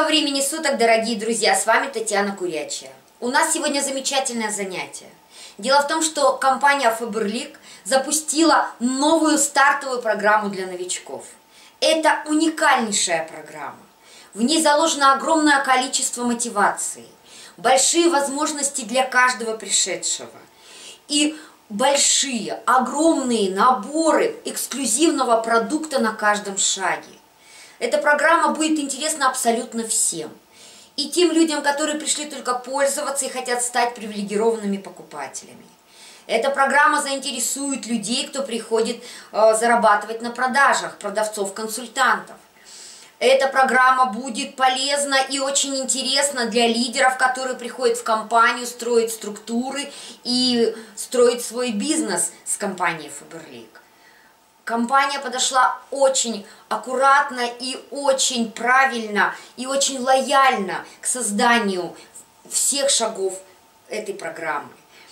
времени суток, дорогие друзья! С вами Татьяна Курячая. У нас сегодня замечательное занятие. Дело в том, что компания Faberlic запустила новую стартовую программу для новичков. Это уникальнейшая программа. В ней заложено огромное количество мотивации, большие возможности для каждого пришедшего и большие, огромные наборы эксклюзивного продукта на каждом шаге. Эта программа будет интересна абсолютно всем. И тем людям, которые пришли только пользоваться и хотят стать привилегированными покупателями. Эта программа заинтересует людей, кто приходит зарабатывать на продажах, продавцов-консультантов. Эта программа будет полезна и очень интересна для лидеров, которые приходят в компанию строить структуры и строить свой бизнес с компанией Faberlic. Компания подошла очень аккуратно и очень правильно и очень лояльно к созданию всех шагов этой программы.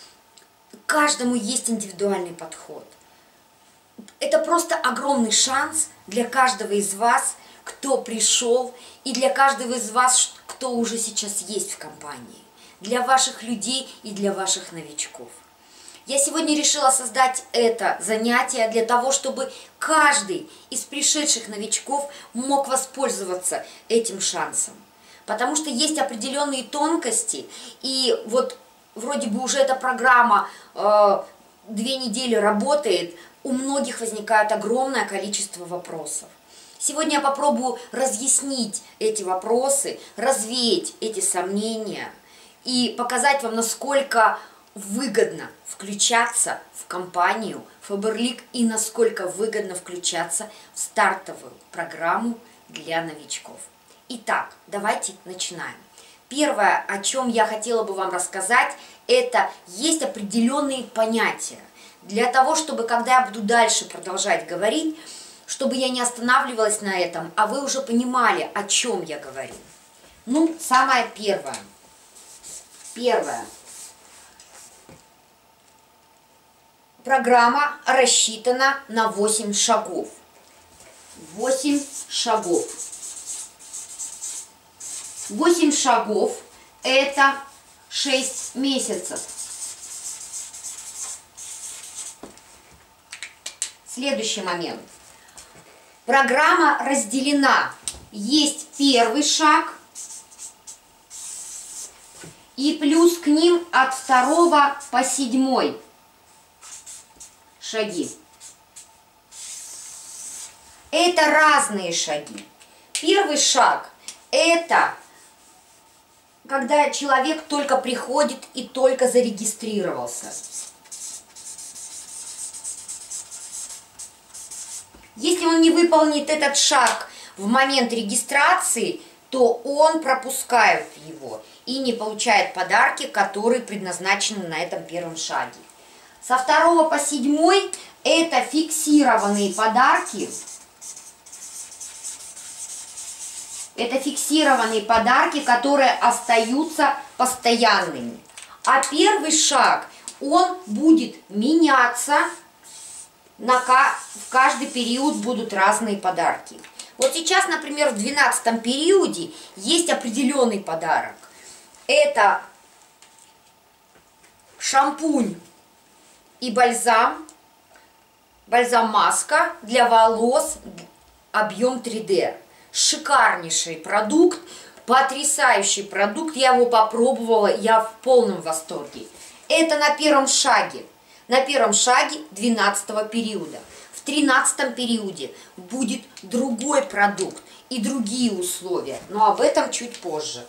Каждому есть индивидуальный подход. Это просто огромный шанс для каждого из вас, кто пришел, и для каждого из вас, кто уже сейчас есть в компании, для ваших людей и для ваших новичков. Я сегодня решила создать это занятие для того, чтобы каждый из пришедших новичков мог воспользоваться этим шансом. Потому что есть определенные тонкости, и вот вроде бы уже эта программа 2 недели работает, у многих возникает огромное количество вопросов. Сегодня я попробую разъяснить эти вопросы, развеять эти сомнения и показать вам, насколько выгодно включаться в компанию Faberlic и насколько выгодно включаться в стартовую программу для новичков. Итак, давайте начинаем. Первое, о чем я хотела бы вам рассказать, это есть определенные понятия. Для того, чтобы, когда я буду дальше продолжать говорить, чтобы я не останавливалась на этом, а вы уже понимали, о чем я говорю. Ну, самое первое. Программа рассчитана на 8 шагов. 8 шагов. 8 шагов – это 6 месяцев. Следующий момент. Программа разделена. Есть первый шаг и плюс к ним от 2 по 7 шаги. Это разные шаги. Первый шаг – это когда человек только приходит и только зарегистрировался. Если он не выполнит этот шаг в момент регистрации, то он пропускает его и не получает подарки, которые предназначены на этом первом шаге. Со 2 по 7 это фиксированные подарки. Это фиксированные подарки, которые остаются постоянными. А первый шаг, он будет меняться. В каждый период будут разные подарки. Вот сейчас, например, в 12 периоде есть определенный подарок. Это шампунь и бальзам. Бальзам-маска для волос, объем 3D. Шикарнейший продукт, потрясающий продукт. Я его попробовала, я в полном восторге. Это на первом шаге. На первом шаге 12 периода. В 13 периоде будет другой продукт и другие условия, но об этом чуть позже.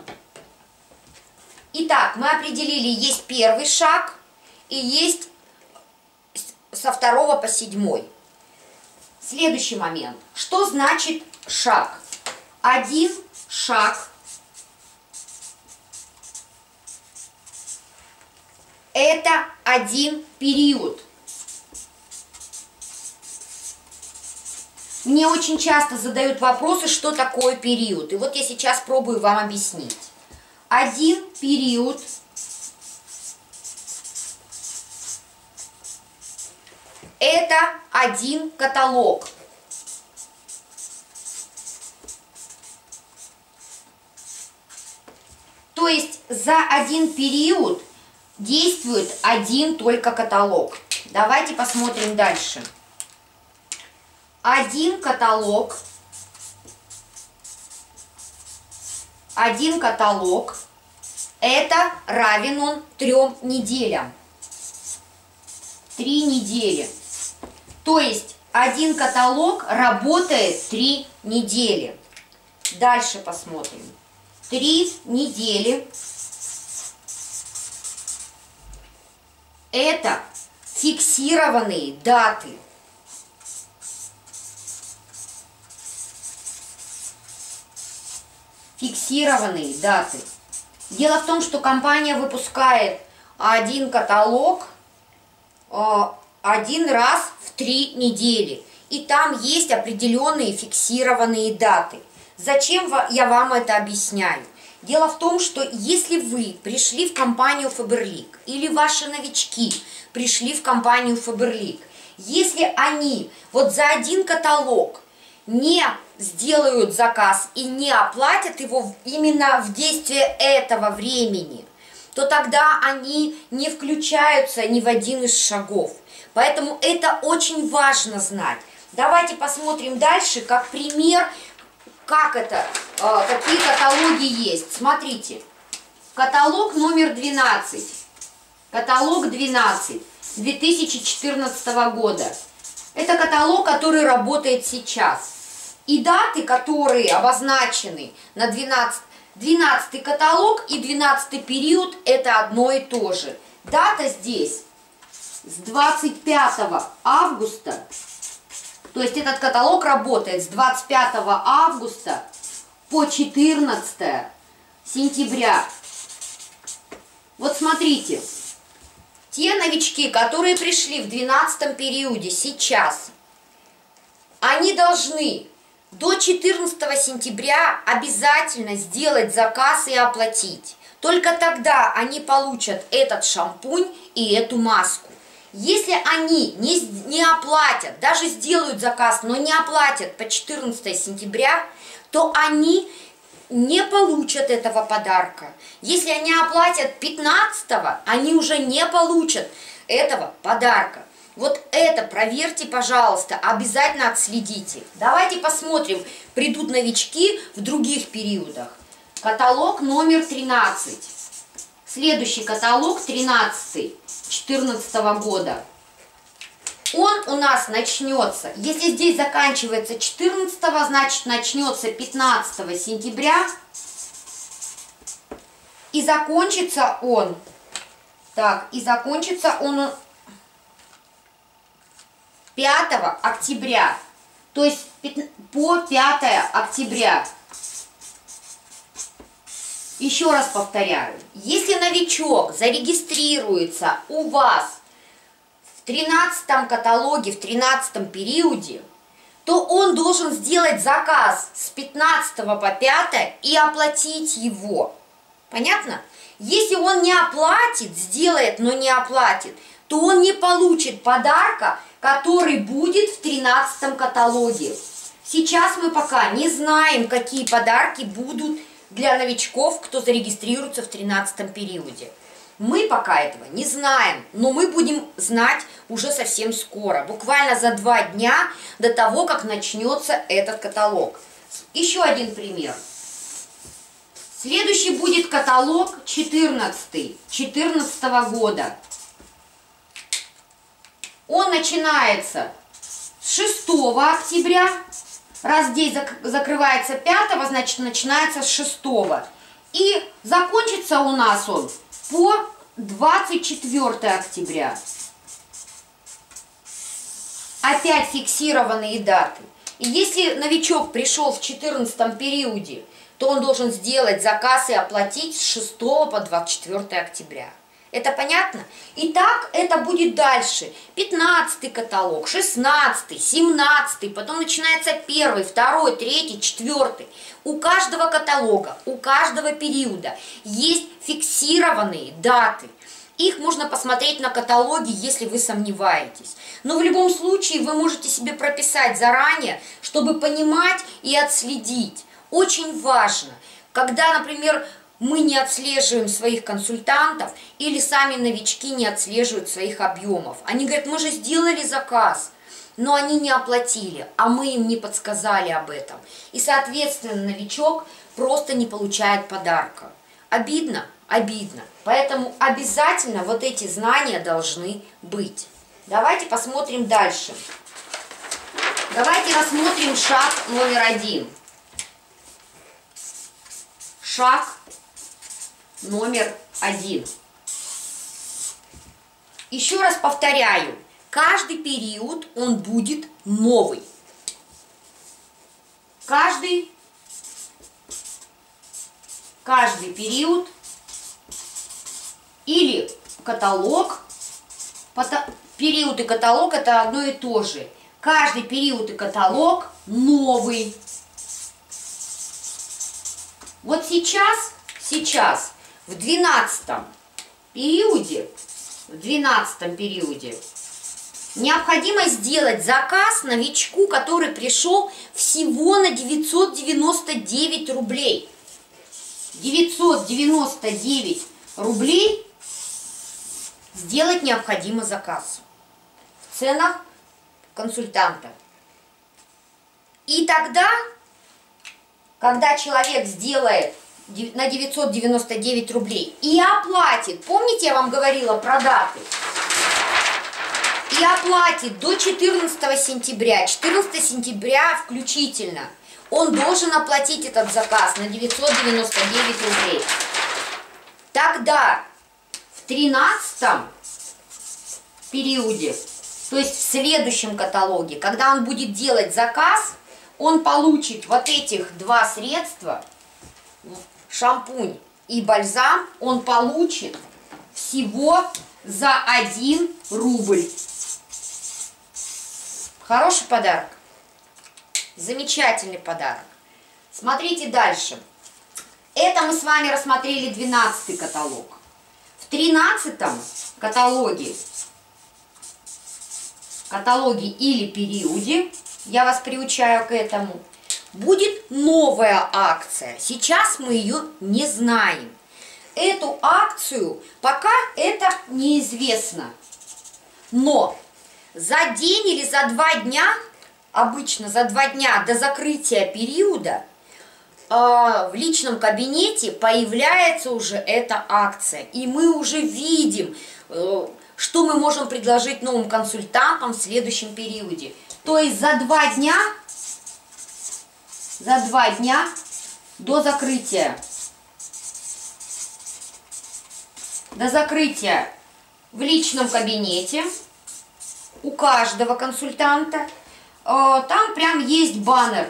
Итак, мы определили, есть первый шаг и есть со 2 по 7. Следующий момент. Что значит шаг? Один шаг – это один период. Мне очень часто задают вопросы, что такое период. И вот я сейчас пробую вам объяснить. Один период – это один каталог. есть за один период действует один только каталог. Давайте посмотрим дальше. Один каталог это равен он 3 неделям. 3 недели. То есть один каталог работает 3 недели. Дальше посмотрим. 3 недели это фиксированные даты. Фиксированные даты. Дело в том, что компания выпускает один каталог один раз в 3 недели. И там есть определенные фиксированные даты. Зачем я вам это объясняю? Дело в том, что если вы пришли в компанию Faberlic или ваши новички пришли в компанию Faberlic, если они вот за один каталог не сделают заказ и не оплатят его именно в действие этого времени, то тогда они не включаются ни в один из шагов. Поэтому это очень важно знать. Давайте посмотрим дальше, как пример, как это, какие каталоги есть. Смотрите, каталог номер 12. Каталог 12 2014 года. Это каталог, который работает сейчас. И даты, которые обозначены на 12 каталог и 12 период, это одно и то же. Дата здесь с 25 августа, то есть этот каталог работает с 25 августа по 14 сентября. Вот смотрите, те новички, которые пришли в 12 периоде сейчас, они должны до 14 сентября обязательно сделать заказ и оплатить. Только тогда они получат этот шампунь и эту маску. Если они не оплатят, даже сделают заказ, но не оплатят по 14 сентября, то они не получат этого подарка. Если они оплатят 15-го, они уже не получат этого подарка. Вот это проверьте, пожалуйста, обязательно отследите. Давайте посмотрим, придут новички в других периодах. Каталог номер 13. Следующий каталог 13 2014 года. Он у нас начнется, если здесь заканчивается 14, значит начнется 15 сентября. И закончится он, и закончится он 5 октября. То есть по 5 октября. Еще раз повторяю, если новичок зарегистрируется у вас в 13 каталоге, в 13 периоде, то он должен сделать заказ с 15 по 5 и оплатить его. Понятно? Если он не оплатит, сделает, но не оплатит, то он не получит подарка, который будет в 13 каталоге. Сейчас мы пока не знаем, какие подарки будут для новичков, кто зарегистрируется в 13 периоде. Мы пока этого не знаем, но мы будем знать уже совсем скоро, буквально за 2 дня до того, как начнется этот каталог. Еще один пример. Следующий будет каталог 14 года. Он начинается с 6 октября. Раз здесь закрывается 5, значит начинается с 6. И закончится у нас он по 24 октября. Опять фиксированные даты. И если новичок пришел в 14 периоде, то он должен сделать заказ и оплатить с 6 по 24 октября. Это понятно? Итак, это будет дальше. 15 каталог, 16, 17, потом начинается 1, 2, 3, 4. У каждого каталога, у каждого периода есть фиксированные даты. Их можно посмотреть на каталоге, если вы сомневаетесь. Но в любом случае вы можете себе прописать заранее, чтобы понимать и отследить. Очень важно, когда, например, мы не отслеживаем своих консультантов или сами новички не отслеживают своих объемов. Они говорят, мы же сделали заказ, но они не оплатили, а мы им не подсказали об этом. И, соответственно, новичок просто не получает подарка. Обидно? Обидно. Поэтому обязательно вот эти знания должны быть. Давайте посмотрим дальше. Давайте рассмотрим шаг номер 1. Шаг номер 1. Еще раз повторяю, каждый период он будет новый. Каждый период или каталог, период и каталог это одно и то же. Каждый период и каталог новый. Вот сейчас в 12 периоде необходимо сделать заказ новичку, который пришел всего на 999 рублей. 999 рублей сделать необходимо заказ в ценах консультанта. И тогда, когда человек сделает на 999 рублей и оплатит, помните, я вам говорила про даты, и оплатит до 14 сентября, 14 сентября включительно, он должен оплатить этот заказ на 999 рублей. Тогда в 13 периоде, то есть в следующем каталоге, когда он будет делать заказ, он получит вот этих два средства, шампунь и бальзам, он получит всего за 1 рубль. Хороший подарок. Замечательный подарок. Смотрите дальше. Это мы с вами рассмотрели 12 каталог. В 13 каталоге или периоде, я вас приучаю к этому, будет новая акция. Сейчас мы ее не знаем. Эту акцию пока это неизвестно. Но за день или за 2 дня, обычно за 2 дня до закрытия периода, в личном кабинете появляется уже эта акция. И мы уже видим, что мы можем предложить новым консультантам в следующем периоде. То есть за 2 дня до закрытия в личном кабинете у каждого консультанта там прям есть баннер.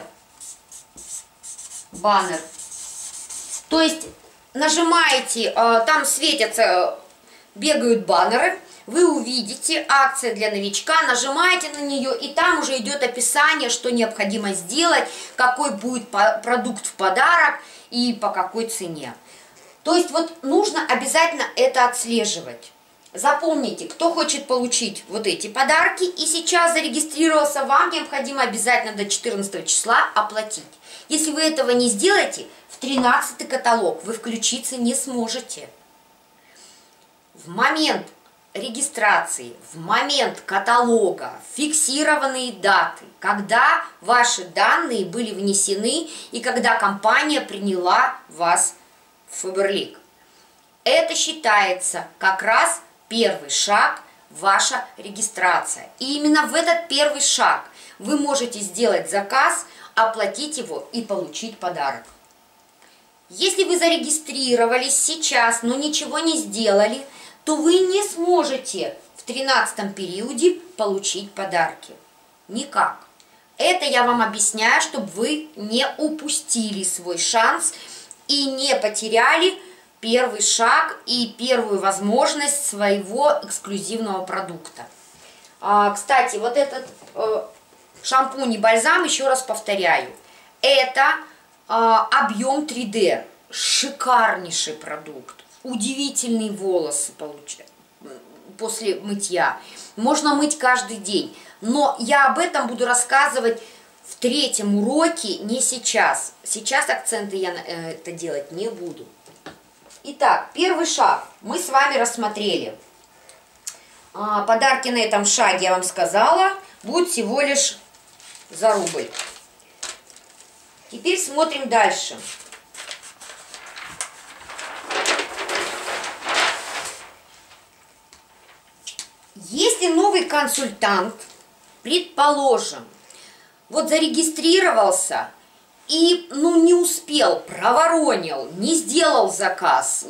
То есть нажимаете, там светятся, бегают баннеры, вы увидите акция для новичка, нажимаете на нее, и там уже идет описание, что необходимо сделать, какой будет продукт в подарок и по какой цене. То есть вот нужно обязательно это отслеживать. Запомните, кто хочет получить вот эти подарки и сейчас зарегистрировался, вам необходимо обязательно до 14 числа оплатить. Если вы этого не сделаете, в 13 каталог вы включиться не сможете. В момент регистрации, в момент каталога фиксированные даты, когда ваши данные были внесены и когда компания приняла вас в Faberlic. Это считается как раз первый шаг, ваша регистрация. И именно в этот первый шаг вы можете сделать заказ, оплатить его и получить подарок. Если вы зарегистрировались сейчас, но ничего не сделали, то вы не сможете в 13 периоде получить подарки. Никак. Это я вам объясняю, чтобы вы не упустили свой шанс и не потеряли первый шаг и первую возможность своего эксклюзивного продукта. Кстати, вот этот шампунь и бальзам, еще раз повторяю, это объем 3D, шикарнейший продукт, удивительные волосы после мытья, можно мыть каждый день, но я об этом буду рассказывать в 3-м уроке, не сейчас. Сейчас акценты я это делать не буду. Итак, первый шаг мы с вами рассмотрели. Подарки на этом шаге, я вам сказала, будут всего лишь за рубль. Теперь смотрим дальше. Если новый консультант, предположим, вот зарегистрировался и, не успел, проворонил, не сделал заказ,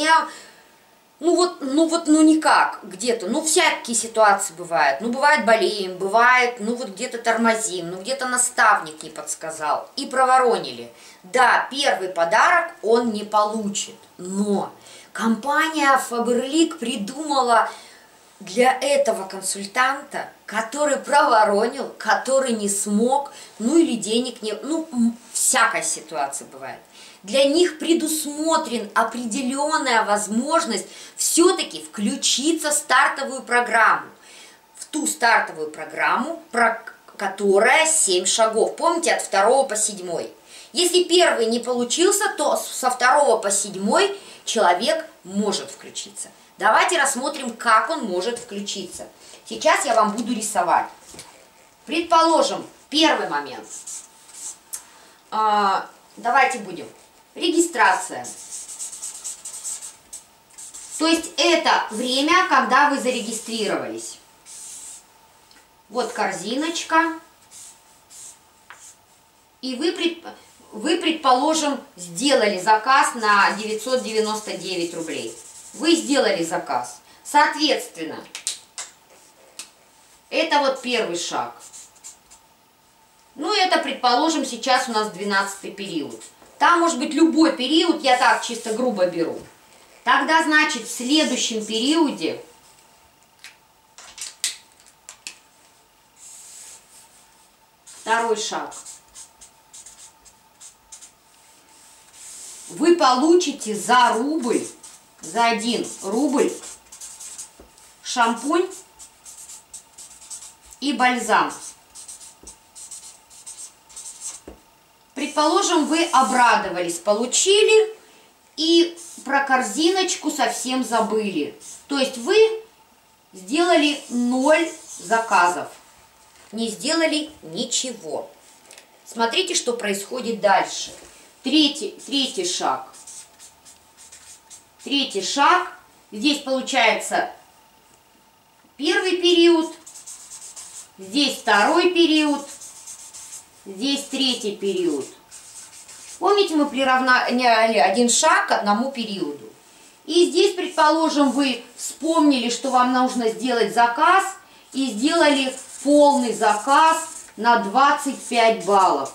никак, где-то, всякие ситуации бывают. Бывает болеем, бывает, где-то тормозим, где-то наставник не подсказал и проворонили. Да, первый подарок он не получит, но компания Faberlic придумала для этого консультанта, который проворонил, который не смог, или денег не... всякая ситуация бывает. Для них предусмотрена определенная возможность все-таки включиться в стартовую программу. В ту стартовую программу, которая 7 шагов. Помните, от 2 по 7. Если первый не получился, то со 2 по 7 человек может включиться. Давайте рассмотрим, как он может включиться. Сейчас я вам буду рисовать. Предположим, первый момент. Давайте будем. Регистрация. То есть это время, когда вы зарегистрировались. Вот корзиночка. И вы, предположим, сделали заказ на 999 рублей. Вы сделали заказ. Соответственно, это вот первый шаг. Это, предположим, сейчас у нас 12-й период. Там может быть любой период, я так чисто грубо беру. Тогда, значит, в следующем периоде второй шаг. Вы получите за рубль, за 1 рубль шампунь и бальзам. Предположим, вы обрадовались, получили и про корзиночку совсем забыли. То есть вы сделали 0 заказов, не сделали ничего. Смотрите, что происходит дальше. Третий шаг. Третий шаг. Здесь получается первый период, здесь второй период, здесь третий период. Помните, мы приравняли 1 шаг к 1 периоду. И здесь, предположим, вы вспомнили, что вам нужно сделать заказ, и сделали полный заказ на 25 баллов.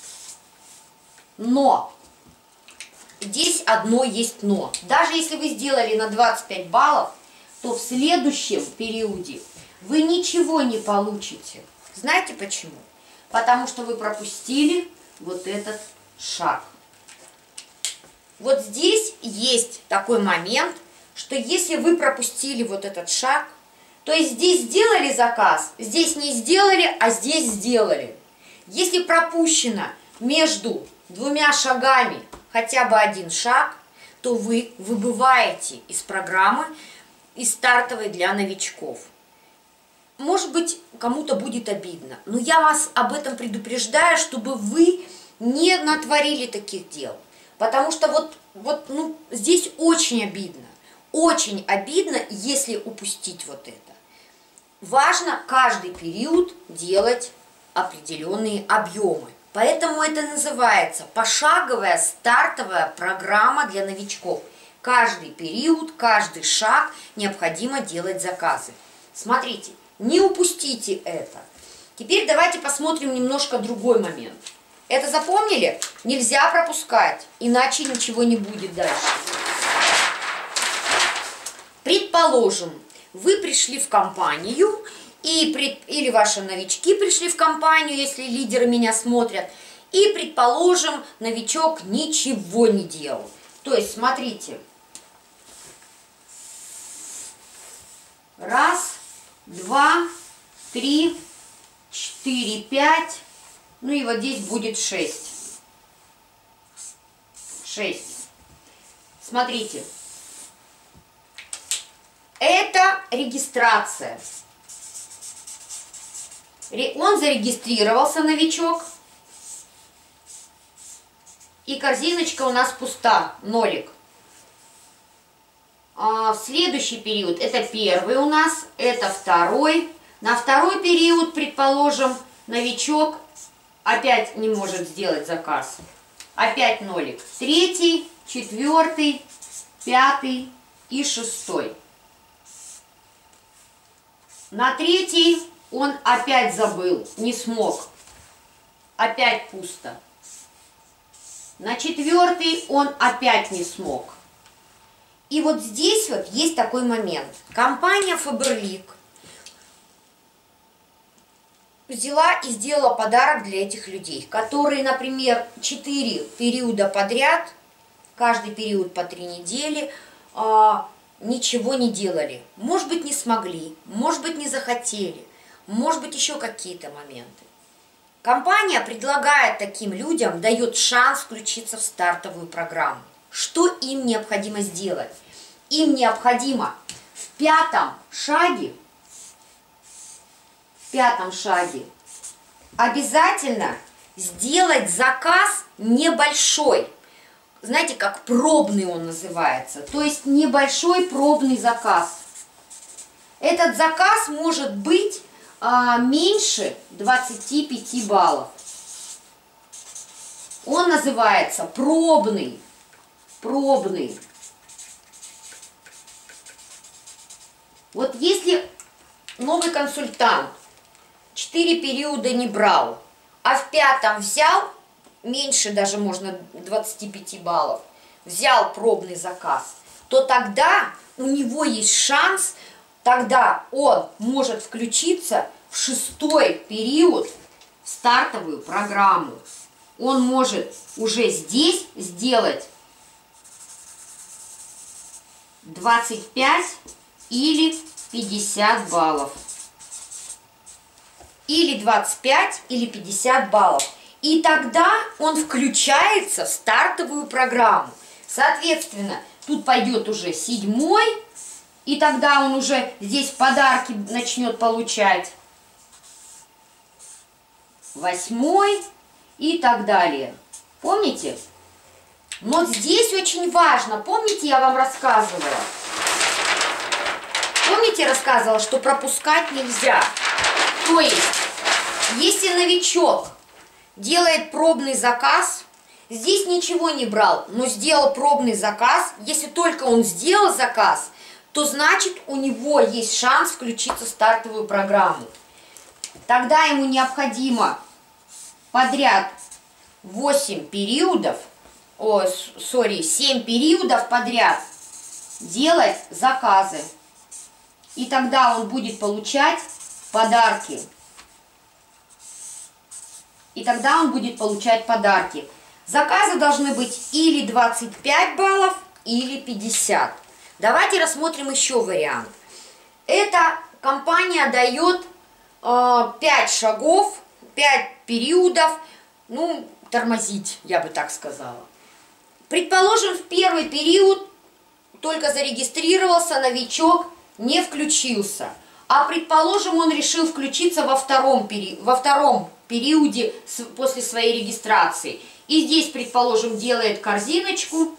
Но здесь одно есть но. Даже если вы сделали на 25 баллов, то в следующем периоде вы ничего не получите. Знаете почему? Потому что вы пропустили вот этот шаг. Вот здесь есть такой момент, что если вы пропустили вот этот шаг, то есть здесь сделали заказ, здесь не сделали, а здесь сделали. Если пропущено между 2 шагами хотя бы 1 шаг, то вы выбываете из программы, из стартовой для новичков. Может быть, кому-то будет обидно, но я вас об этом предупреждаю, чтобы вы не натворили таких дел. Потому что здесь очень обидно, если упустить вот это. Важно каждый период делать определенные объемы. Поэтому это называется пошаговая стартовая программа для новичков. Каждый период, каждый шаг необходимо делать заказы. Смотрите, не упустите это. Теперь давайте посмотрим немножко другой момент. Это запомнили? Нельзя пропускать, иначе ничего не будет дальше. Предположим, вы пришли в компанию, или ваши новички пришли в компанию, если лидеры меня смотрят, и, предположим, новичок ничего не делал. То есть, смотрите. 1, 2, 3, 4, 5. И вот здесь будет 6. Смотрите. Это регистрация. Он зарегистрировался, новичок. И корзиночка у нас пуста, нолик. В следующий период, это первый у нас, это второй. На второй период, предположим, новичок опять не может сделать заказ. Опять нолик. Третий, четвертый, пятый и шестой. На третий он опять забыл, не смог. Опять пусто. На четвертый он опять не смог. И вот здесь вот есть такой момент. Компания Faberlic взяла и сделала подарок для этих людей, которые, например, 4 периода подряд, каждый период по 3 недели, ничего не делали. Может быть, не смогли, может быть, не захотели, может быть, еще какие-то моменты. Компания предлагает таким людям, дает шанс включиться в стартовую программу. Что им необходимо сделать? Им необходимо в пятом шаге обязательно сделать заказ небольшой. Знаете, как пробный он называется. То есть небольшой пробный заказ. Этот заказ может быть меньше 25 баллов. Он называется пробный. Вот если новый консультант 4 периода не брал, а в пятом взял, меньше даже можно 25 баллов, взял пробный заказ, то тогда у него есть шанс, тогда он может включиться в 6-й период в стартовую программу. Он может уже здесь сделать 25 или 50 баллов. Или 25, или 50 баллов. И тогда он включается в стартовую программу. Соответственно, тут пойдет уже 7-й, и тогда он уже здесь подарки начнет получать. 8-й и так далее. Помните? Но здесь очень важно, помните, я вам рассказывала? Помните, рассказывала, что пропускать нельзя? То есть, если новичок делает пробный заказ, здесь ничего не брал, но сделал пробный заказ, если только он сделал заказ, то значит у него есть шанс включиться в стартовую программу. Тогда ему необходимо подряд 7 периодов подряд делать заказы. И тогда он будет получать подарки. Заказы должны быть или 25 баллов, или 50. Давайте рассмотрим еще вариант. Эта компания дает 5 шагов, 5 периодов, ну, тормозить, я бы так сказала. Предположим, в первый период только зарегистрировался, новичок не включился. А предположим, он решил включиться во втором периоде после своей регистрации. И здесь, предположим, делает корзиночку.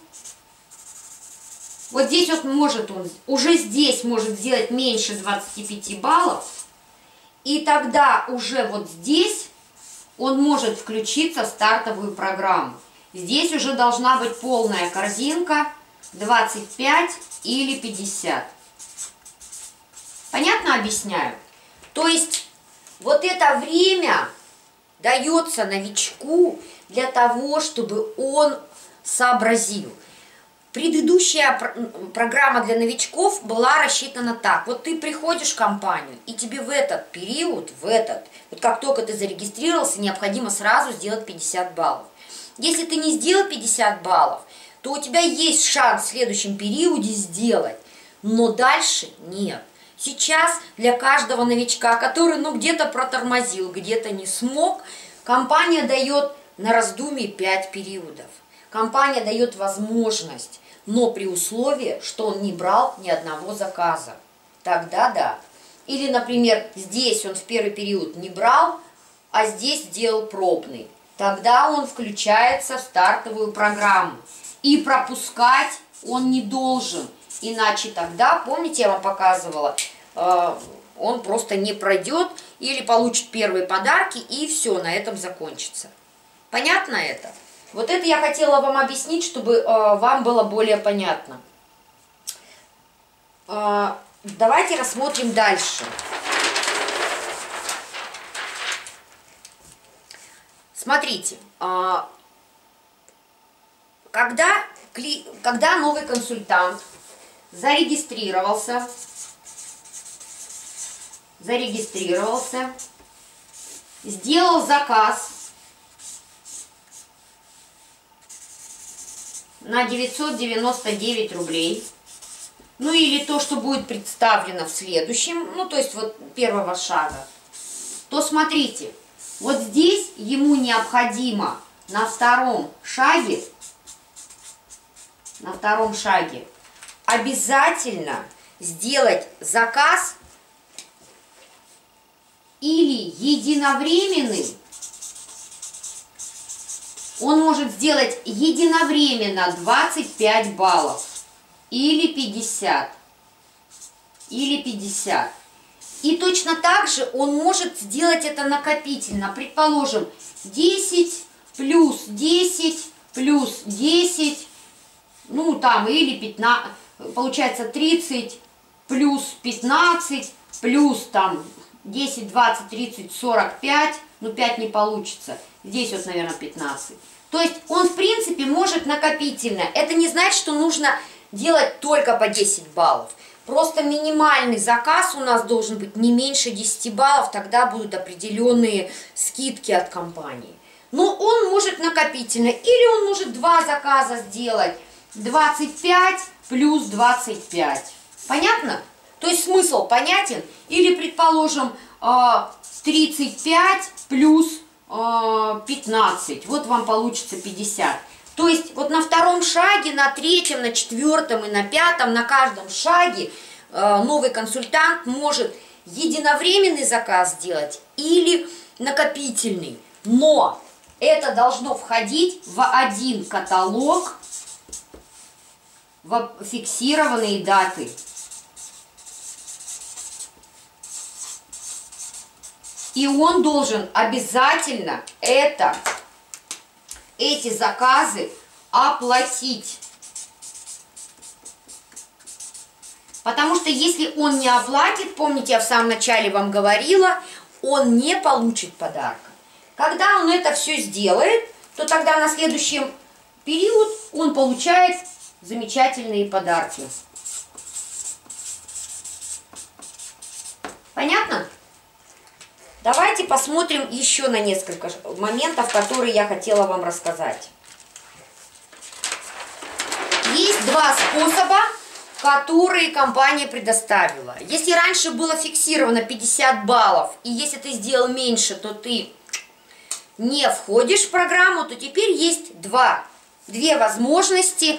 Вот здесь вот он уже здесь может сделать меньше 25 баллов. И тогда уже вот здесь он может включиться в стартовую программу. Здесь уже должна быть полная корзинка, 25 или 50. Понятно объясняю? То есть вот это время дается новичку для того, чтобы он сообразил. Предыдущая программа для новичков была рассчитана так. Вот ты приходишь в компанию, и тебе в этот период, вот как только ты зарегистрировался, необходимо сразу сделать 50 баллов. Если ты не сделал 50 баллов, то у тебя есть шанс в следующем периоде сделать, но дальше нет. Сейчас для каждого новичка, который где-то протормозил, где-то не смог, компания дает на раздумье 5 периодов. Компания дает возможность. но при условии, что он не брал ни одного заказа. Тогда да. Или, например, здесь он в первый период не брал, а здесь сделал пробный. Тогда он включается в стартовую программу. И пропускать он не должен. Иначе тогда, помните, я вам показывала, он просто не пройдет или получит первые подарки, и все, на этом закончится. Понятно это? Вот это я хотела вам объяснить, чтобы вам было более понятно. Давайте рассмотрим дальше. Смотрите, когда новый консультант зарегистрировался, сделал заказ на 999 рублей, ну или то, что будет представлено в следующем, ну то есть вот первого шага, то смотрите, вот здесь ему необходимо на втором шаге обязательно сделать заказ или единовременный. Он может сделать единовременно 25 баллов или 50. И точно так же он может сделать это накопительно. Предположим, 10 плюс 10 плюс 10, ну там, или 15, получается 30 плюс 15 плюс там 10, 20, 30, 45, ну 5 не получится. Здесь вот, наверное, 15. То есть он, в принципе, может накопительно. Это не значит, что нужно делать только по 10 баллов. Просто минимальный заказ у нас должен быть не меньше 10 баллов, тогда будут определенные скидки от компании. Но он может накопительно, или он может два заказа сделать, 25 плюс 25. Понятно? То есть смысл понятен? Или, предположим, 35 плюс 15, вот вам получится 50. То есть вот на втором шаге, на третьем, на четвертом и на пятом, на каждом шаге новый консультант может единовременный заказ сделать или накопительный. Но это должно входить в один каталог, в фиксированные даты. И он должен обязательно эти заказы оплатить. Потому что если он не оплатит, помните, я в самом начале вам говорила, он не получит подарка. Когда он это все сделает, то тогда на следующем период он получает замечательные подарки. Понятно? Давайте посмотрим еще на несколько моментов, которые я хотела вам рассказать. Есть два способа, которые компания предоставила. Если раньше было фиксировано 50 баллов, и если ты сделал меньше, то ты не входишь в программу, то теперь есть две возможности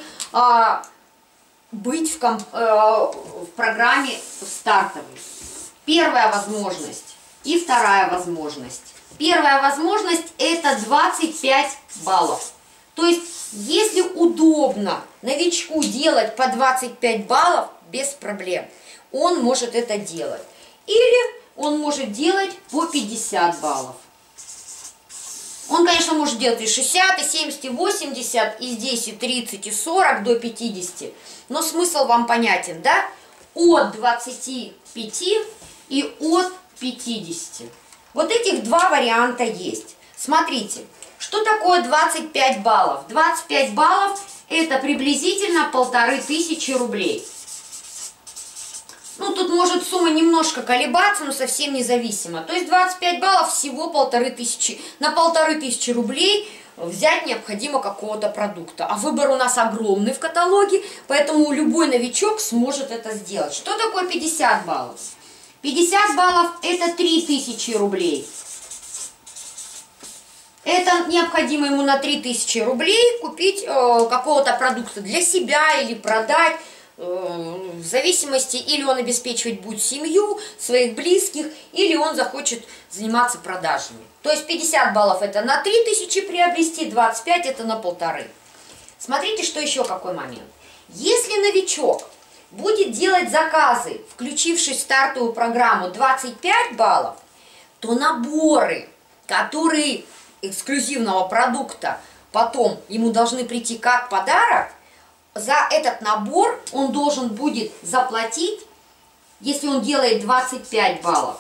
быть в программе стартовой. Первая возможность и вторая возможность. Первая возможность это 25 баллов. То есть, если удобно новичку делать по 25 баллов, без проблем, он может это делать. Или он может делать по 50 баллов. Он, конечно, может делать и 60, и 70, и 80, и здесь и 30, и 40 до 50. Но смысл вам понятен, да? От 25 и от 50. Вот этих два варианта есть. Смотрите, что такое 25 баллов? 25 баллов это приблизительно 1500 рублей. Ну, тут может сумма немножко колебаться, но совсем независимо. То есть 25 баллов всего 1500. На 1500 рублей взять необходимо какого-то продукта. А выбор у нас огромный в каталоге, поэтому любой новичок сможет это сделать. Что такое 50 баллов? 50 баллов это 3000 рублей. Это необходимо ему на 3000 рублей купить какого-то продукта для себя или продать, в зависимости, или он обеспечивать будет семью, своих близких, или он захочет заниматься продажами. То есть 50 баллов это на 3000 приобрести, 25 это на 1500. Смотрите, что еще какой момент. Если новичок будет делать заказы, включившись в стартовую программу 25 баллов, то наборы, которые эксклюзивного продукта потом ему должны прийти как подарок, за этот набор он должен будет заплатить, если он делает 25 баллов,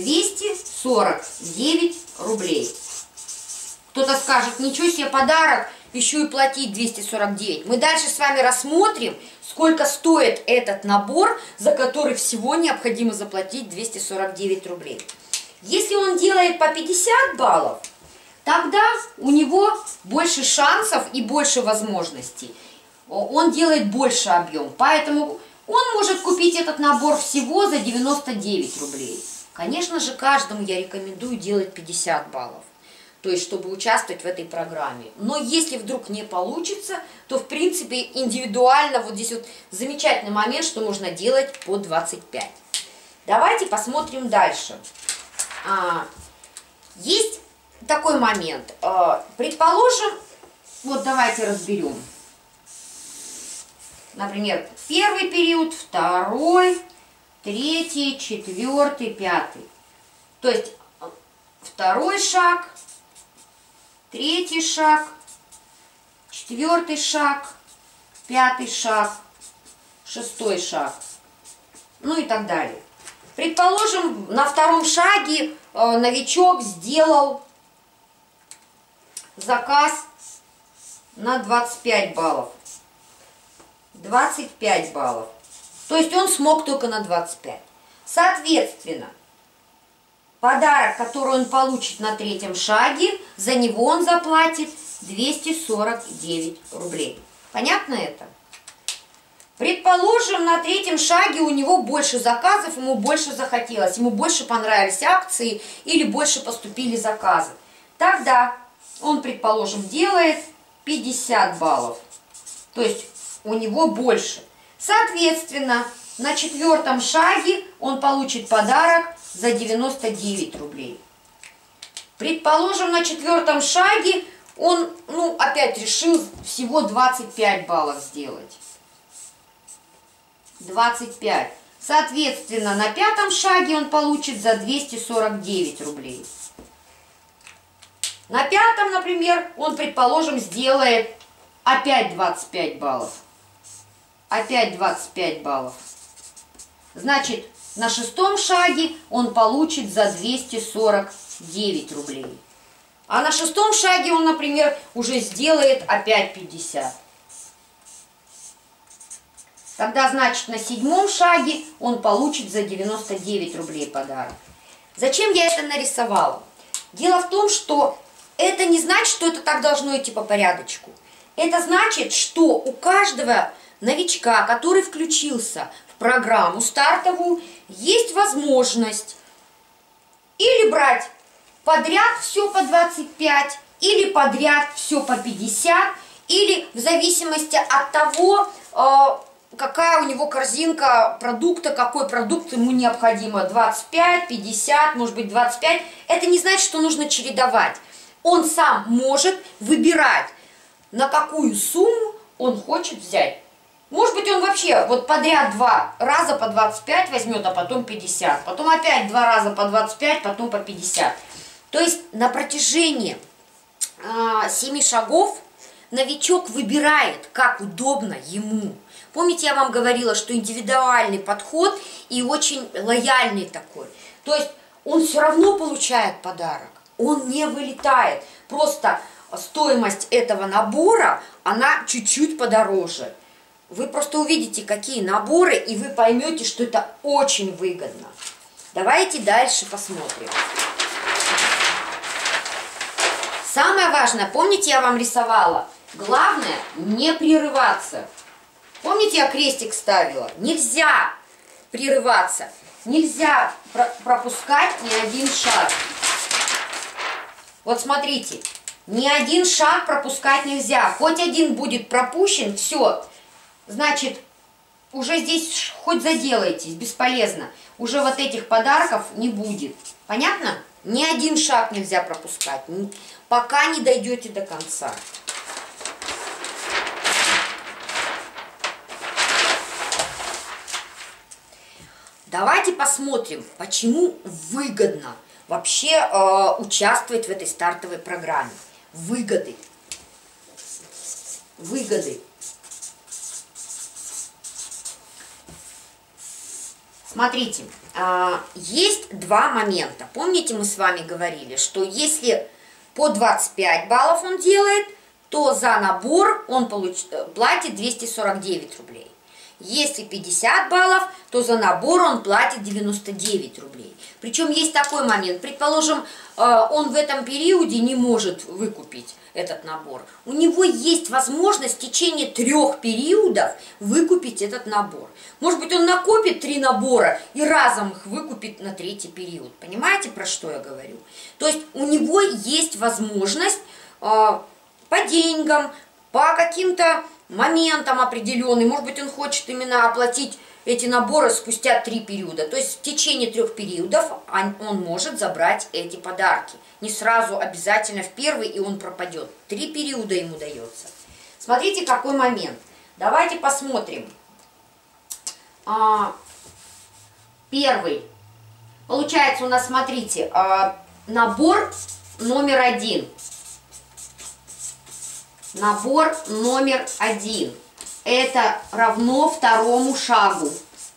249 рублей. Кто-то скажет, ничего себе подарок, еще и платить 249. Мы дальше с вами рассмотрим, сколько стоит этот набор, за который всего необходимо заплатить 249 рублей. Если он делает по 50 баллов, тогда у него больше шансов и больше возможностей. Он делает больше объем, поэтому он может купить этот набор всего за 99 рублей. Конечно же, каждому я рекомендую делать 50 баллов, то есть чтобы участвовать в этой программе. Но если вдруг не получится, то в принципе индивидуально, вот здесь вот замечательный момент, что можно делать по 25. Давайте посмотрим дальше. Есть такой момент. Предположим, вот давайте разберем. Например, первый период, второй, третий, четвертый, пятый. То есть второй шаг, третий шаг, четвертый шаг, пятый шаг, шестой шаг, ну и так далее. Предположим, на втором шаге новичок сделал заказ на 25 баллов. 25 баллов. То есть он смог только на 25. Соответственно, подарок, который он получит на третьем шаге, за него он заплатит 249 рублей. Понятно это? Предположим, на третьем шаге у него больше заказов, ему больше захотелось, ему больше понравились акции или больше поступили заказы. Тогда он, предположим, делает 50 баллов. То есть у него больше. Соответственно, на четвертом шаге он получит подарок за 99 рублей. Предположим, на четвертом шаге он, опять решил всего 25 баллов сделать. 25. Соответственно, на пятом шаге он получит за 249 рублей. На пятом, например, он, предположим, сделает опять 25 баллов. Опять 25 баллов. Значит, на шестом шаге он получит за 249 рублей. А на шестом шаге он, например, уже сделает опять 50. Тогда, значит, на седьмом шаге он получит за 99 рублей подарок. Зачем я это нарисовала? Дело в том, что это не значит, что это так должно идти по порядочку. Это значит, что у каждого новичка, который включился в программу стартовую, есть возможность или брать подряд все по 25, или подряд все по 50, или в зависимости от того, какая у него корзинка продукта, какой продукт ему необходимо, 25, 50, может быть 25. Это не значит, что нужно чередовать. Он сам может выбирать, на какую сумму он хочет взять. Может быть, он вообще вот подряд 2 раза по 25 возьмет, а потом 50. Потом опять 2 раза по 25, потом по 50. То есть на протяжении 7 шагов новичок выбирает, как удобно ему. Помните, я вам говорила, что индивидуальный подход и очень лояльный такой. То есть он все равно получает подарок. Он не вылетает. Просто стоимость этого набора, она чуть-чуть подороже. Вы просто увидите, какие наборы, и вы поймете, что это очень выгодно. Давайте дальше посмотрим. Самое важное, помните, я вам рисовала, главное не прерываться. Помните, я крестик ставила? Нельзя прерываться, нельзя пропускать ни один шаг. Вот смотрите, Ни один шаг пропускать нельзя. Хоть один будет пропущен, все. Значит, уже здесь хоть заделайтесь, бесполезно. Уже вот этих подарков не будет. Понятно? Ни один шаг нельзя пропускать, пока не дойдете до конца. Давайте посмотрим, почему выгодно вообще участвовать в этой стартовой программе. Выгоды. Выгоды. Смотрите, есть два момента. Помните, мы с вами говорили, что если по 25 баллов он делает, то за набор он платит 249 рублей. Если 50 баллов, то за набор он платит 99 рублей. Причем есть такой момент. Предположим, он в этом периоде не может выкупить этот набор. У него есть возможность в течение 3 периодов выкупить этот набор. Может быть, он накопит 3 набора и разом их выкупит на 3-й период. Понимаете, про что я говорю? То есть у него есть возможность по деньгам, по каким-то моментам определенным. Может быть, он хочет именно оплатить эти наборы спустя 3 периода. То есть в течение 3 периодов он может забрать эти подарки. Не сразу обязательно в первый, и он пропадет. 3 периода ему дается. Смотрите, какой момент. Давайте посмотрим. Первый. Получается у нас, смотрите, набор номер 1. Набор номер 1. Это равно 2-му шагу.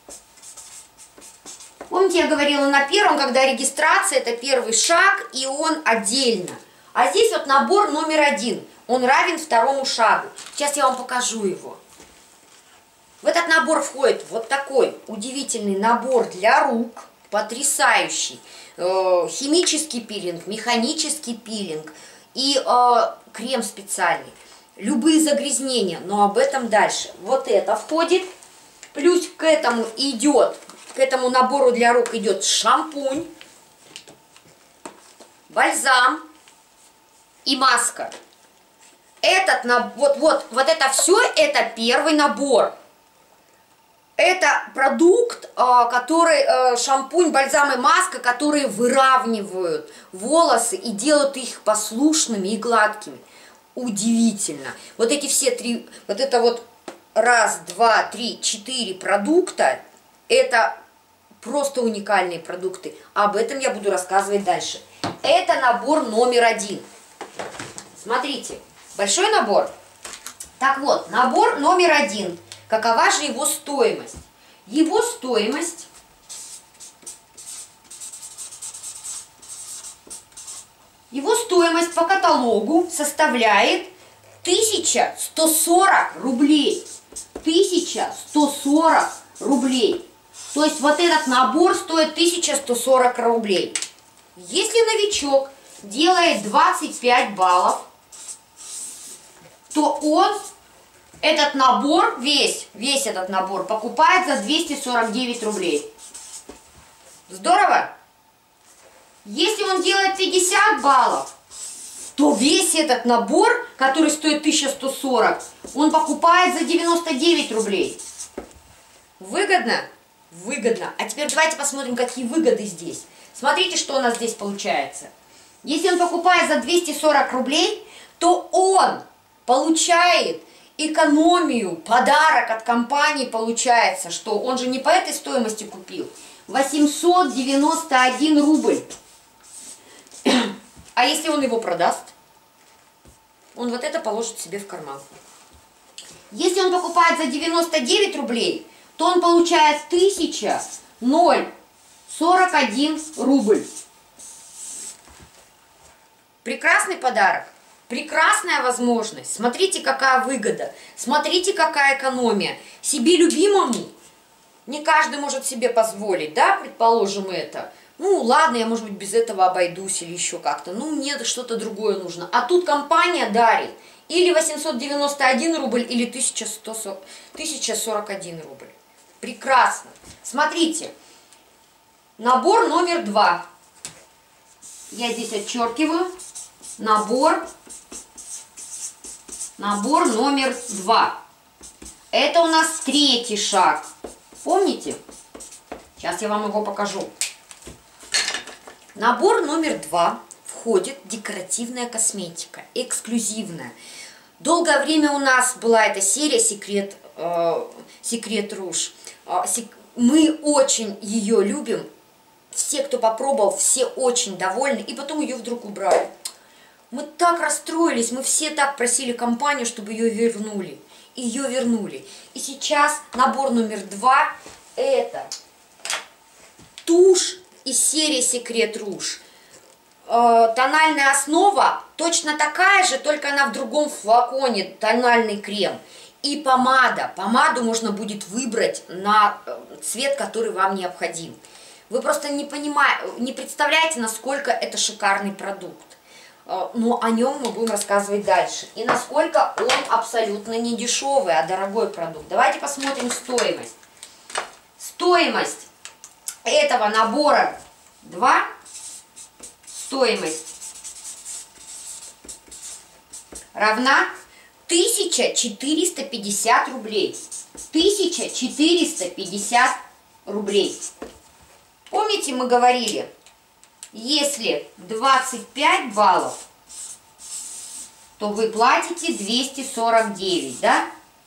Помните, я говорила на первом, когда регистрация, это первый шаг, и он отдельно. А здесь вот набор номер 1. Он равен 2-му шагу. Сейчас я вам покажу его. В этот набор входит вот такой удивительный набор для рук, потрясающий. Химический пилинг, механический пилинг и крем специальный. Любые загрязнения, но об этом дальше. Вот это входит. Плюс к этому идет, к этому набору для рук идет шампунь, бальзам и маска. Вот это все, это первый набор. Это продукт, который, шампунь, бальзам и маска, которые выравнивают волосы и делают их послушными и гладкими. Удивительно. Вот эти все 3, вот это вот 1, 2, 3, 4 продукта, это просто уникальные продукты. Об этом я буду рассказывать дальше. Это набор номер 1. Смотрите, большой набор. Так вот, набор номер 1. Какова же его стоимость? Его стоимость по каталогу составляет 1140 рублей. 1140 рублей. То есть вот этот набор стоит 1140 рублей. Если новичок делает 25 баллов, то он этот набор, весь этот набор покупает за 249 рублей. Здорово? Если он делает 50 баллов, то весь этот набор, который стоит 1140, он покупает за 99 рублей. Выгодно? Выгодно. А теперь давайте посмотрим, какие выгоды здесь. Смотрите, что у нас здесь получается. Если он покупает за 240 рублей, то он получает экономию, подарок от компании получается, что он же не по этой стоимости купил. 891 рубль. А если он его продаст, он вот это положит себе в карман. Если он покупает за 99 рублей, то он получает 1041 рубль. Прекрасный подарок. Прекрасная возможность. Смотрите, какая выгода. Смотрите, какая экономия. Себе любимому не каждый может себе позволить, да, предположим, это. Ну, ладно, я, может быть, без этого обойдусь или еще как-то. Ну, мне что-то другое нужно. А тут компания дарит или 891 рубль, или 1041 рубль. Прекрасно. Смотрите. Набор номер 2. Я здесь отчеркиваю. Набор Набор номер 2. Это у нас третий шаг. Помните? Сейчас я вам его покажу. Набор номер 2 входит декоративная косметика, эксклюзивная. Долгое время у нас была эта серия Секрет Руж. Мы очень ее любим. Все, кто попробовал, все очень довольны. И потом ее вдруг убрали. Мы так расстроились, мы все так просили компанию, чтобы ее вернули. Ее вернули. И сейчас набор номер 2 это тушь из серии Секрет Руж. Тональная основа точно такая же, только она в другом флаконе, тональный крем. И помада. Помаду можно будет выбрать на цвет, который вам необходим. Вы просто не представляете, насколько это шикарный продукт. Но о нем мы будем рассказывать дальше. И насколько он абсолютно не дешевый, а дорогой продукт. Давайте посмотрим стоимость. Стоимость этого набора 2. Стоимость равна 1450 рублей. 1450 рублей. Помните, мы говорили, если 25 баллов, то вы платите 249, да?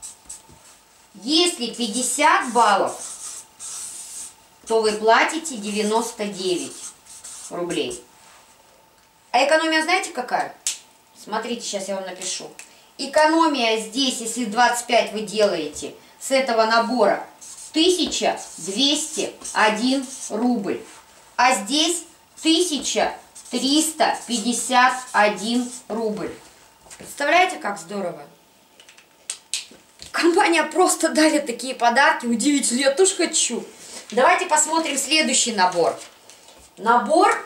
Если 50 баллов, то вы платите 99 рублей. А экономия знаете какая? Смотрите, сейчас я вам напишу. Экономия здесь, если 25 вы делаете с этого набора, 1201 рубль. А здесь 1351 рубль. Представляете, как здорово? Компания просто дарит такие подарки. Удивительно, я тоже хочу. Давайте посмотрим следующий набор. Набор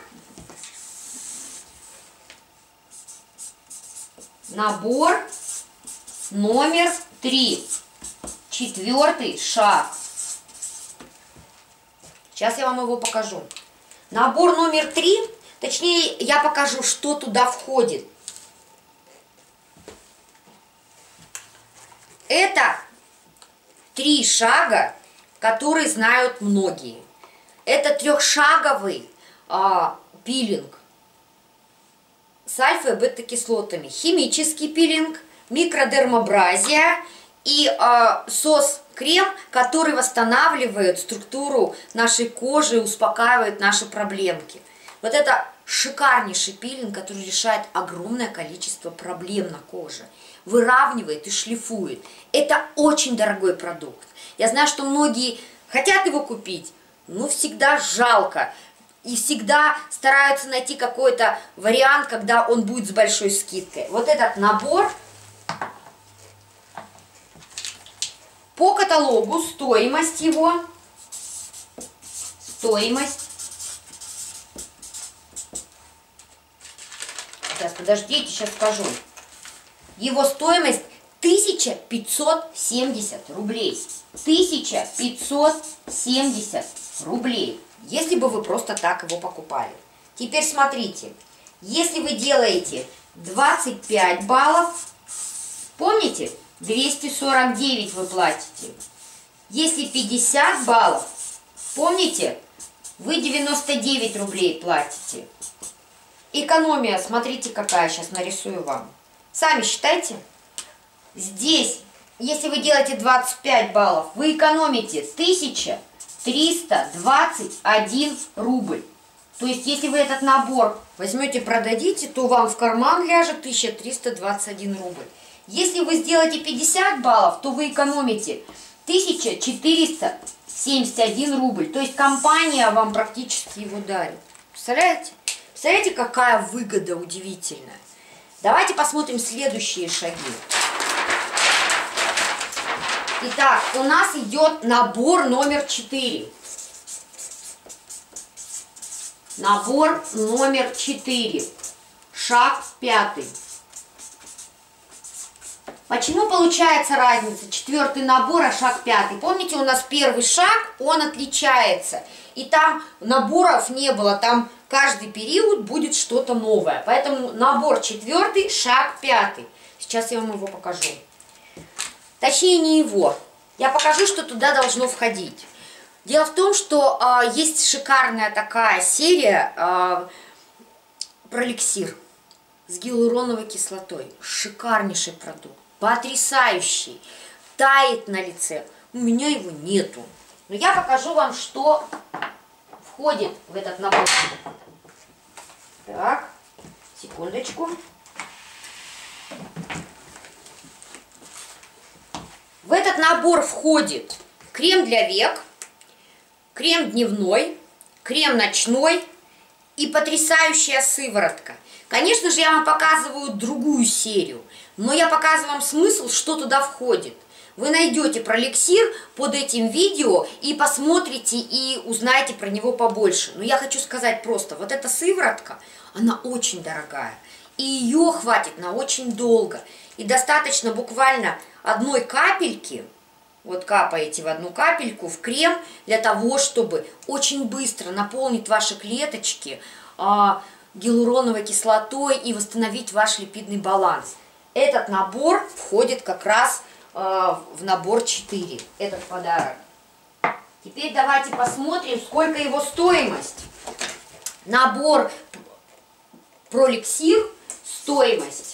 номер 3. 4-й шаг. Сейчас я вам его покажу. Набор номер 3, точнее, я покажу, что туда входит. Это 3 шага, которые знают многие. Это 3-шаговый пилинг с альфа- и бета-кислотами. Химический пилинг, микродермабразия и СОС-крем, который восстанавливает структуру нашей кожи, успокаивает наши проблемки. Вот это шикарнейший пилинг, который решает огромное количество проблем на коже. Выравнивает и шлифует. Это очень дорогой продукт. Я знаю, что многие хотят его купить, но всегда жалко. И всегда стараются найти какой-то вариант, когда он будет с большой скидкой. Вот этот набор по каталогу, стоимость его, сейчас, подождите, сейчас скажу. Его стоимость 1570 рублей. 1570 рублей. Если бы вы просто так его покупали. Теперь смотрите. Если вы делаете 25 баллов, помните, 249 вы платите. Если 50 баллов, помните, вы 99 рублей платите. Экономия, смотрите какая, сейчас нарисую вам. Сами считайте. Здесь, если вы делаете 25 баллов, вы экономите 1321 рубль. То есть, если вы этот набор возьмете, продадите, то вам в карман ляжет 1321 рубль. Если вы сделаете 50 баллов, то вы экономите 1471 рубль. То есть, компания вам практически его дарит. Представляете? Представляете, какая выгода удивительная. Давайте посмотрим следующие шаги. Итак, у нас идет набор номер 4. Набор номер 4. Шаг 5. Почему получается разница? 4-й набор, а шаг 5. Помните, у нас первый шаг, он отличается. И там наборов не было, там каждый период будет что-то новое. Поэтому набор 4, шаг 5. Сейчас я вам его покажу. Точнее, не его. Я покажу, что туда должно входить. Дело в том, что есть шикарная такая серия проликсир с гиалуроновой кислотой. Шикарнейший продукт. Потрясающий. Тает на лице. У меня его нету. Но я покажу вам, что входит в этот набор. Так, секундочку. В этот набор входит крем для век, крем дневной, крем ночной и потрясающая сыворотка. Конечно же, я вам показываю другую серию, но я показываю вам смысл, что туда входит. Вы найдете проликсир под этим видео и посмотрите и узнаете про него побольше. Но я хочу сказать просто, вот эта сыворотка, она очень дорогая. И ее хватит на очень долго. И достаточно буквально одной капельки, вот капаете в одну капельку в крем, для того, чтобы очень быстро наполнить ваши клеточки гиалуроновой кислотой и восстановить ваш липидный баланс. Этот набор входит как раз в набор 4, этот подарок. Теперь давайте посмотрим, сколько его стоимость. Набор проликсир, стоимость.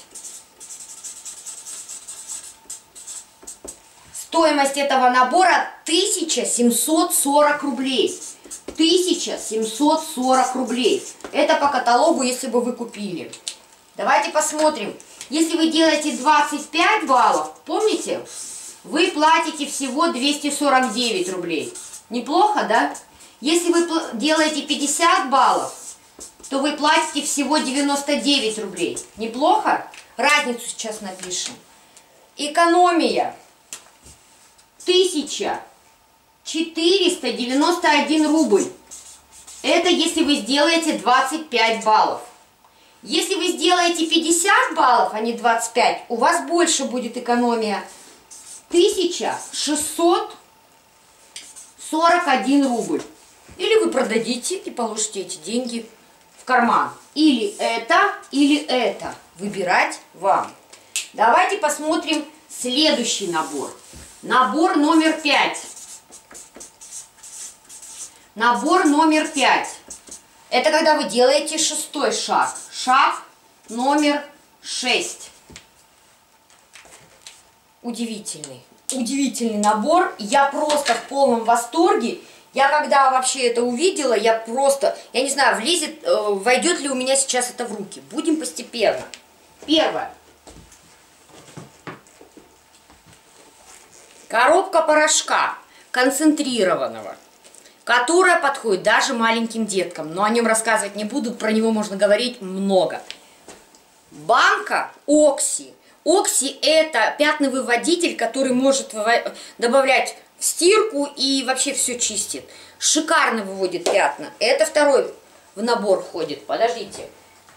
Стоимость этого набора 1740 рублей. 1740 рублей. Это по каталогу, если бы вы купили. Давайте посмотрим. Если вы делаете 25 баллов, помните, вы платите всего 249 рублей. Неплохо, да? Если вы делаете 50 баллов, то вы платите всего 99 рублей. Неплохо? Разницу сейчас напишем. Экономия 1491 рубль. Это если вы сделаете 25 баллов. Если вы сделаете 50 баллов, а не 25, у вас больше будет экономия. 1641 рубль. Или вы продадите и положите эти деньги в карман. Или это. Выбирать вам. Давайте посмотрим следующий набор. Набор номер 5. Набор номер 5. Это когда вы делаете 6-й шаг. Шаг номер 6. Удивительный. Удивительный набор. Я просто в полном восторге. Я когда вообще это увидела, я не знаю, войдет ли у меня сейчас это в руки. Будем постепенно. Первое. Коробка порошка концентрированного, которая подходит даже маленьким деткам. Но о нем рассказывать не буду, про него можно говорить много. Банка Окси. Окси это пятновыводитель, который может добавлять в стирку и вообще все чистит. Шикарно выводит пятна. Это второй в набор входит. Подождите.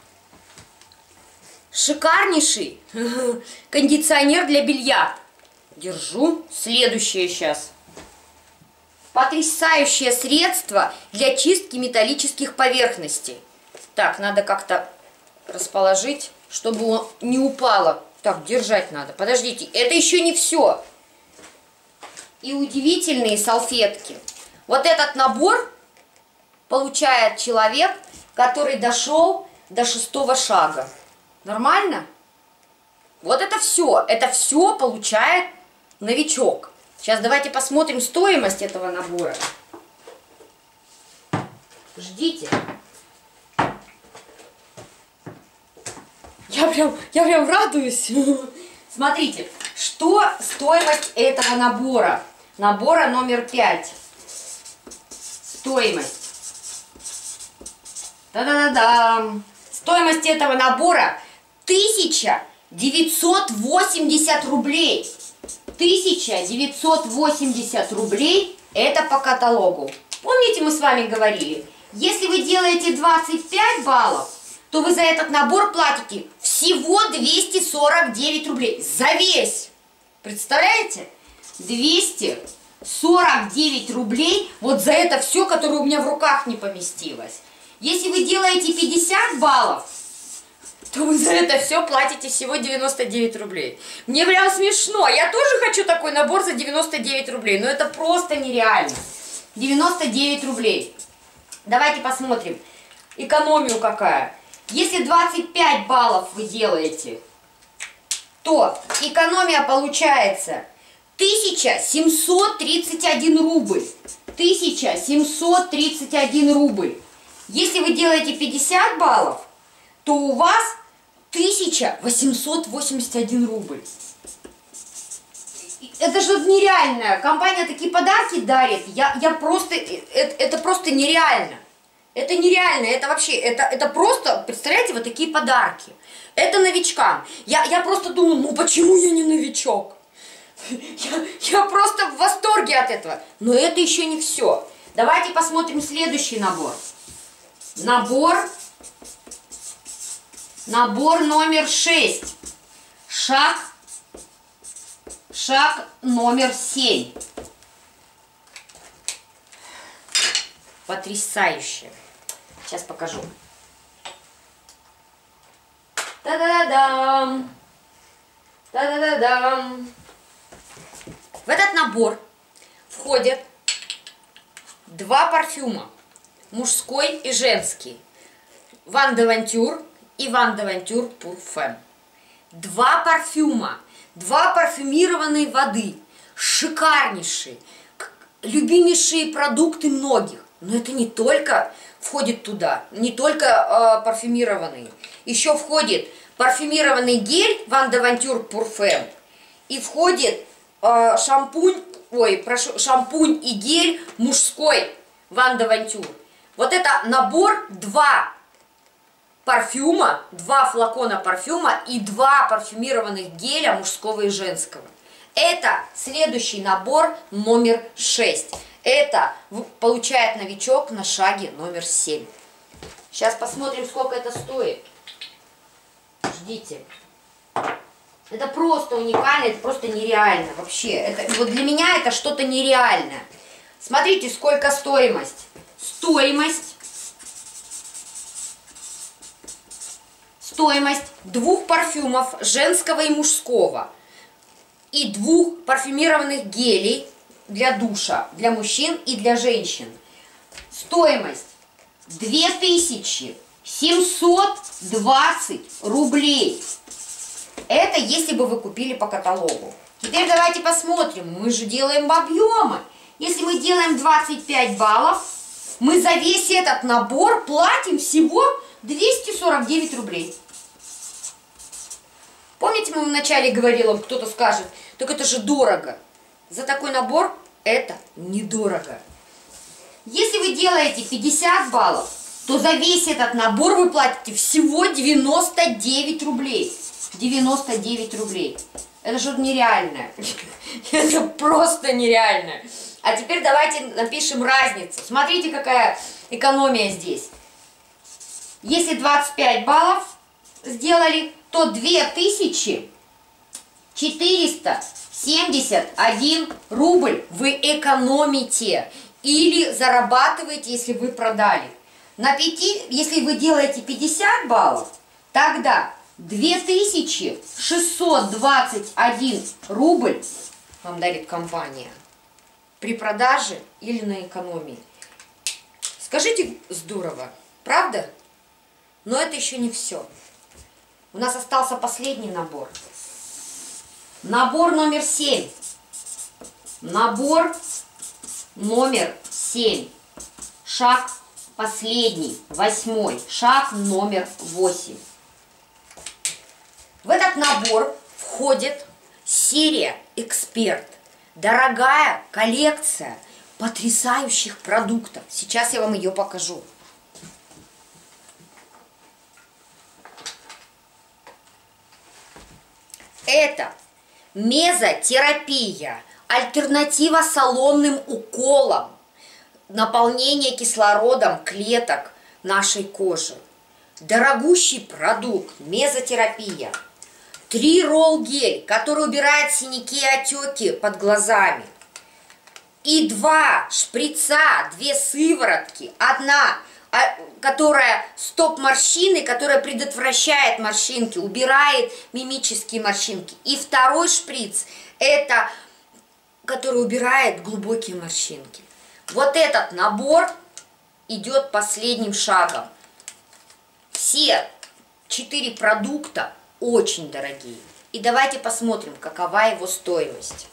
Шикарнейший кондиционер для белья. Держу. Следующее сейчас. Потрясающее средство для чистки металлических поверхностей. Так, надо как-то расположить, чтобы он не упало. Так, держать надо. Подождите, это еще не все. И удивительные салфетки. Вот этот набор получает человек, который дошел до 6-го шага. Нормально? Вот это все. Это все получает новичок. Сейчас давайте посмотрим стоимость этого набора. Ждите. Я прям радуюсь. Смотрите, что стоимость этого набора. Набора номер 5. Стоимость. Та-да-да-дам. Стоимость этого набора 1980 рублей. 1980 рублей это по каталогу. Помните, мы с вами говорили, если вы делаете 25 баллов, то вы за этот набор платите всего 249 рублей. За весь. Представляете? 249 рублей вот за это все, которое у меня в руках не поместилось. Если вы делаете 50 баллов, то вы за это все платите всего 99 рублей. Мне прям смешно. Я тоже хочу такой набор за 99 рублей, но это просто нереально. 99 рублей. Давайте посмотрим. Экономию какая. Если 25 баллов вы делаете, то экономия получается 1731 рубль. 1731 рубль. Если вы делаете 50 баллов, то у вас 1881 рубль. Это же нереально. Компания такие подарки дарит. Я просто... Это просто нереально. Это нереально. Это вообще... Это просто... Представляете, вот такие подарки. Это новичкам. Я просто думаю, ну почему я не новичок? Я просто в восторге от этого. Но это еще не все. Давайте посмотрим следующий набор. Набор номер 6. Шаг номер 7. Потрясающе. Сейчас покажу. Та-да-да-дам. Та-да-да-дам. В этот набор входят 2 парфюма. Мужской и женский. Ван де Вантюр и Ван де Вантюр Пурфем. 2 парфюма. 2 парфюмированные воды. Шикарнейшие. Любимейшие продукты многих. Но это не только входит туда. Не только парфюмированные. Еще входит парфюмированный гель Ван де Вантюр Пурфем. И входит шампунь и гель мужской Ван де Вантюр. Вот это набор 2 парфюма, 2 флакона парфюма и 2 парфюмированных геля мужского и женского. Это следующий набор номер 6. Это получает новичок на шаге номер 7. Сейчас посмотрим, сколько это стоит. Ждите. Это просто уникально, это просто нереально вообще. Вот для меня это что-то нереальное. Смотрите, сколько стоимость. Стоимость 2 парфюмов женского и мужского и 2 парфюмированных гелей для душа, для мужчин и для женщин. Стоимость 2720 рублей. Это если бы вы купили по каталогу. Теперь давайте посмотрим. Мы же делаем объемы. Если мы делаем 25 баллов, мы за весь этот набор платим всего 249 рублей. Помните, мы вначале говорили, кто-то скажет, так это же дорого. За такой набор это недорого. Если вы делаете 50 баллов, то за весь этот набор вы платите всего 99 рублей. 99 рублей. Это что-то нереальное. Это просто нереально. А теперь давайте напишем разницу. Смотрите, какая экономия здесь. Если 25 баллов сделали, то 2471 рубль вы экономите. Или зарабатываете, если вы продали. Если вы делаете 50 баллов, тогда 2621 рубль вам дарит компания при продаже или на экономии. Скажите, здорово, правда? Но это еще не все. У нас остался последний набор. Набор номер 7. Набор номер 7. Шаг последний, 8. Шаг номер 8. В этот набор входит серия «Эксперт». Дорогая коллекция потрясающих продуктов. Сейчас я вам ее покажу. Это мезотерапия, альтернатива салонным уколам, наполнение кислородом клеток нашей кожи. Дорогущий продукт, мезотерапия. 3 ролл-гель, который убирает синяки и отеки под глазами. И 2 шприца, 2 сыворотки. Одна которая стоп-морщины, которая предотвращает морщинки, убирает мимические морщинки. И второй шприц, это который убирает глубокие морщинки. Вот этот набор идет последним шагом. Все 4 продукта очень дорогие. И давайте посмотрим, какова его стоимость.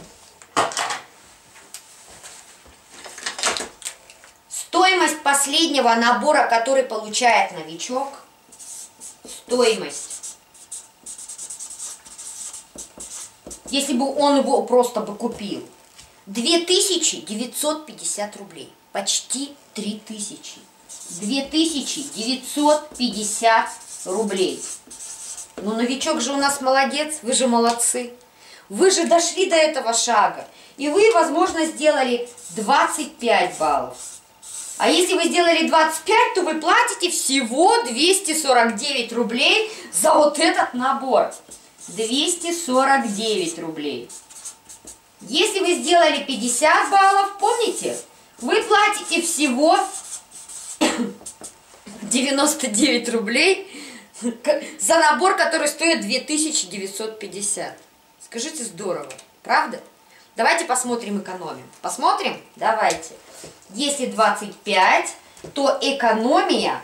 Стоимость последнего набора, который получает новичок, стоимость, если бы он его просто бы купил, 2950 рублей, почти 3000, 2950 рублей. Но новичок же у нас молодец, вы же молодцы, вы же дошли до этого шага, и вы, возможно, сделали 25 баллов. А если вы сделали 25, то вы платите всего 249 рублей за вот этот набор. 249 рублей. Если вы сделали 50 баллов, помните, вы платите всего 99 рублей за набор, который стоит 2950. Скажите, здорово, правда? Давайте посмотрим экономию. Посмотрим? Давайте. Если 25, то экономия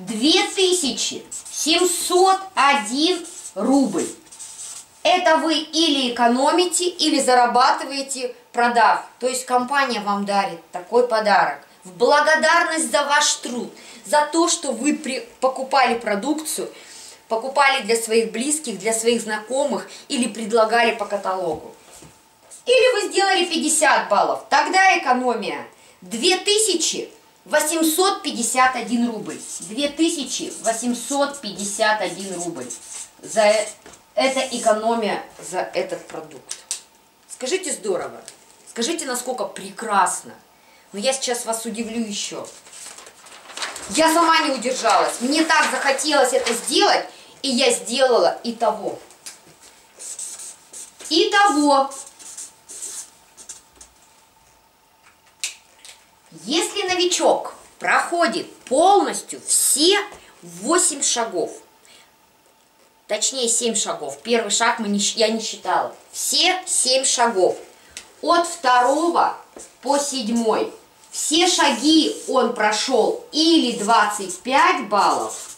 2701 рубль. Это вы или экономите, или зарабатываете, продав. То есть компания вам дарит такой подарок. В благодарность за ваш труд, за то, что вы покупали продукцию, покупали для своих близких, для своих знакомых или предлагали по каталогу. Или вы сделали 50 баллов, тогда экономия 2851 рубль. 2851 рубль. Это экономия за этот продукт. Скажите, здорово. Скажите, насколько прекрасно. Но я сейчас вас удивлю еще. Я сама не удержалась. Мне так захотелось это сделать, и я сделала итого. Итого. Если новичок проходит полностью все 8 шагов, точнее 7 шагов, первый шаг я не считала, все 7 шагов, от 2 по 7, все шаги он прошел или 25 баллов,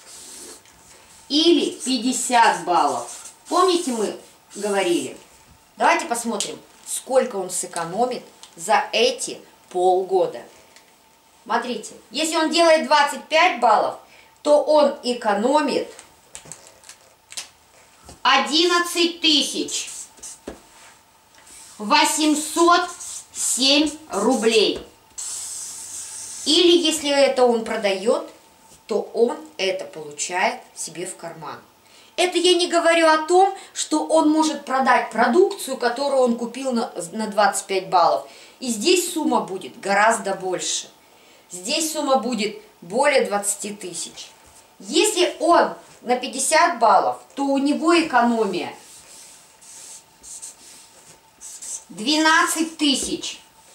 или 50 баллов. Помните, мы говорили? Давайте посмотрим, сколько он сэкономит за эти полгода. Смотрите, если он делает 25 баллов, то он экономит 11 807 рублей. Или если это он продает, то он это получает себе в карман. Это я не говорю о том, что он может продать продукцию, которую он купил на 25 баллов. И здесь сумма будет гораздо больше. Здесь сумма будет более 20 тысяч. Если он на 50 баллов, то у него экономия 12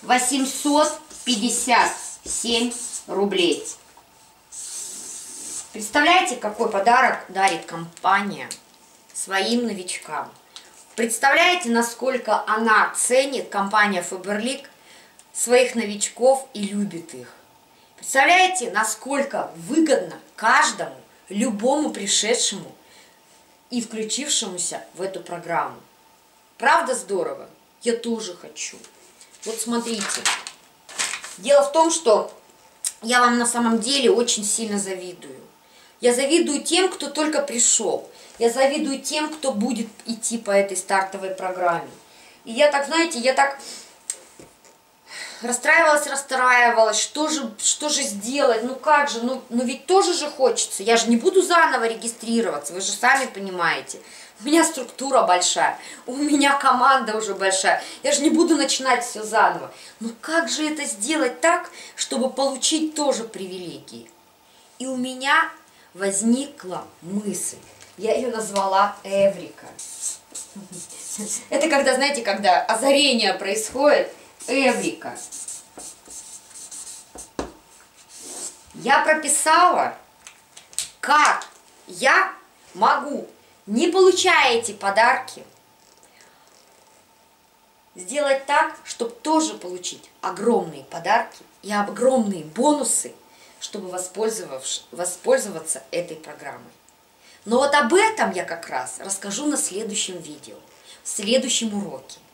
857 рублей. Представляете, какой подарок дарит компания своим новичкам? Представляете, насколько она ценит, компания Faberlic, своих новичков и любит их? Представляете, насколько выгодно каждому, любому пришедшему и включившемуся в эту программу? Правда здорово? Я тоже хочу. Вот смотрите. Дело в том, что я вам на самом деле очень сильно завидую. Я завидую тем, кто только пришел. Я завидую тем, кто будет идти по этой стартовой программе. И я так, знаете, я так расстраивалась, что же сделать, ну как же, ну ведь тоже же хочется. Я же не буду заново регистрироваться, вы же сами понимаете. У меня структура большая, у меня команда уже большая. Я же не буду начинать все заново. Ну как же это сделать так, чтобы получить тоже привилегии? И у меня возникла мысль. Я ее назвала Эврика. Это когда, знаете, когда озарение происходит. Эврика. я прописала, как я могу, не получая эти подарки, сделать так, чтобы тоже получить огромные подарки и огромные бонусы, чтобы воспользоваться этой программой. Но вот об этом я как раз расскажу на следующем видео, в следующем уроке.